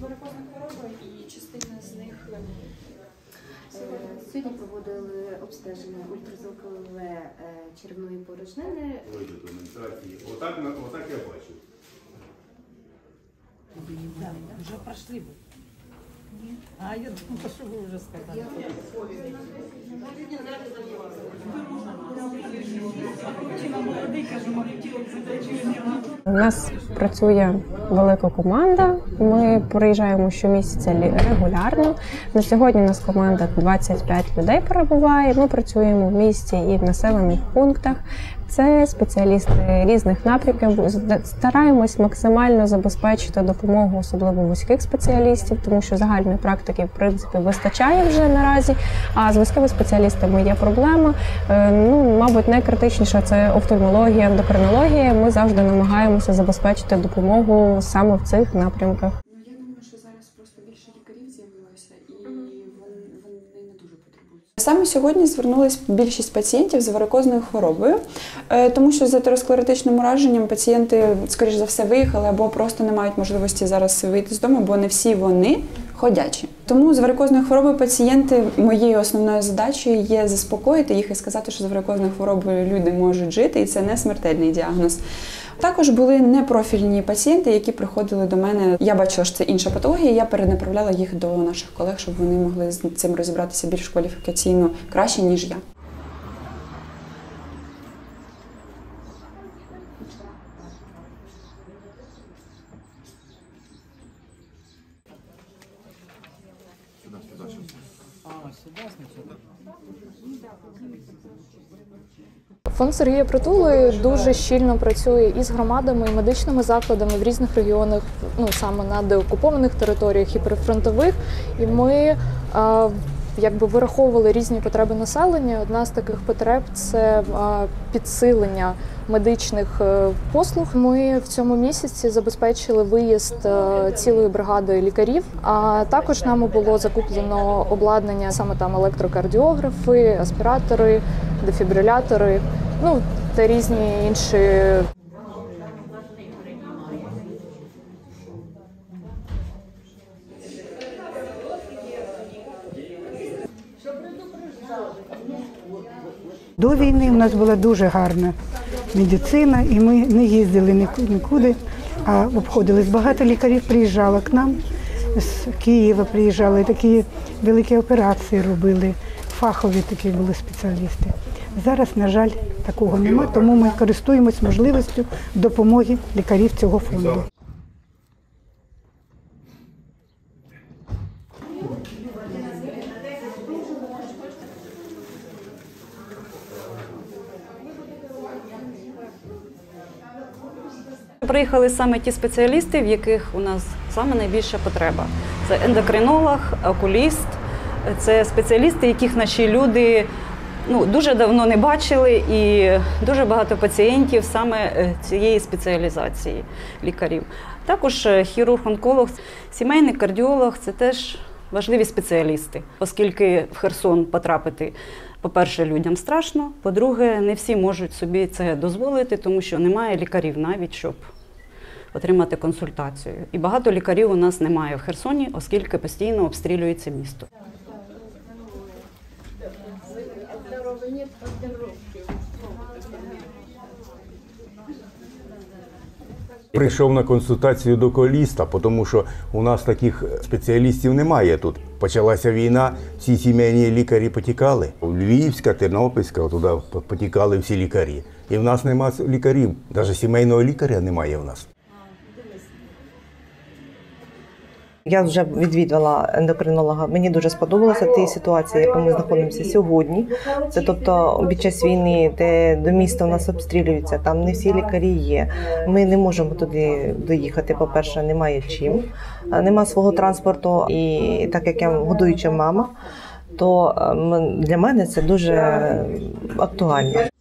варикозна хвороба і частина з них... Сьогодні проводили обстеження ультразвукове черевної порожнини. Отак я бачу. Да, уже прошли бы. А я думала, что вы уже сказали. У нас працює велика команда. Ми приїжджаємо щомісяця регулярно. На сьогодні у нас команда 25 людей перебуває. Ми працюємо в місті і в населених пунктах. Це спеціалісти різних напрямків. Стараємось максимально забезпечити допомогу особливо вузьких спеціалістів, тому що загальної практики, в принципі, вистачає вже наразі, а з вузькими спеціалістами є проблема. Мабуть, найкритичніше – це офтальмологія, ендокринологія. Ми завжди намагаємося забезпечити допомогу саме в цих напрямках. Я думаю, що зараз просто більше лікарів з'явилося, і вони не дуже потребують. Саме сьогодні звернулись більшість пацієнтів з варикозною хворобою, тому що з атеросклеротичним ураженням пацієнти, скоріш за все, виїхали або просто не мають можливості зараз вийти з дому, бо не всі вони ходячі. Тому з варикозною хворобою пацієнти, моєю основною задачею є заспокоїти їх і сказати, що з варикозною хворобою люди можуть жити, і це не смертельний діагноз. Також були непрофільні пацієнти, які приходили до мене. Я бачила, що це інша патологія, я перенаправляла їх до наших колег, щоб вони могли з цим розібратися більш кваліфікаційно краще, ніж я. Фонд Сергія Притули дуже щільно працює із громадами і медичними закладами в різних регіонах, саме на деокупованих територіях і прифронтових. І ми вираховували різні потреби населення. Одна з таких потреб – це підсилення медичних послуг. Ми в цьому місяці забезпечили виїзд цілої бригади лікарів, а також нам було закуплено обладнання, саме там електрокардіографи, аспіратори, дефібрилятори, та різні інші. До війни у нас була дуже гарна медицина, і ми не їздили нікуди, а обходились. Багато лікарів приїжджало к нам, з Києва приїжджали, такі великі операції робили, фахові такі були спеціалісти. Зараз, на жаль, такого нема, тому ми користуємось можливістю допомоги лікарів цього фонду. Приїхали саме ті спеціалісти, в яких у нас саме найбільша потреба. Це ендокринолог, окуліст, це спеціалісти, яких наші люди дуже давно не бачили, і дуже багато пацієнтів саме цієї спеціалізації лікарів. Також хірург-онколог, сімейний кардіолог – це теж важливі спеціалісти, оскільки в Херсон потрапити, по-перше, людям страшно, по-друге, не всі можуть собі це дозволити, тому що немає лікарів навіть, щоб отримати консультацію. І багато лікарів у нас немає в Херсоні, оскільки постійно обстрілюється місто. Прийшов на консультацію до окуліста, тому що у нас таких спеціалістів немає тут. Почалася війна, всі сімейні лікарі потікали. Львівська, Тернопільська, туди потікали всі лікарі. І в нас немає лікарів, навіть сімейного лікаря немає в нас. Я вже відвідувала ендокринолога. Мені дуже сподобалася та ситуація, в якій ми знаходимося сьогодні. Це тобто під час війни, де до міста у нас обстрілюються, там не всі лікарі є. Ми не можемо туди доїхати. По-перше, немає чим, нема свого транспорту. І так як я годуюча мама, то для мене це дуже актуально.